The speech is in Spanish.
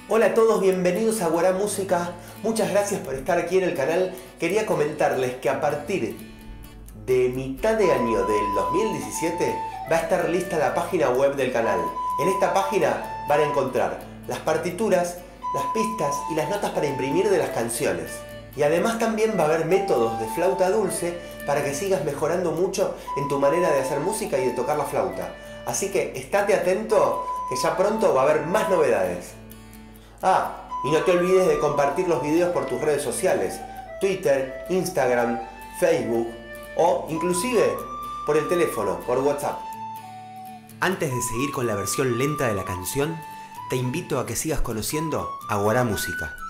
Hola a todos, bienvenidos a Guará Música. Muchas gracias por estar aquí en el canal. Quería comentarles que a partir de mitad de año del 2017 va a estar lista la página web del canal. En esta página van a encontrar las partituras, las pistas y las notas para imprimir de las canciones. Y además también va a haber métodos de flauta dulce para que sigas mejorando mucho en tu manera de hacer música y de tocar la flauta. Así que estate atento, que ya pronto va a haber más novedades. Y no te olvides de compartir los videos por tus redes sociales, Twitter, Instagram, Facebook o inclusive por el teléfono, por WhatsApp. Antes de seguir con la versión lenta de la canción, te invito a que sigas conociendo a Guará Música.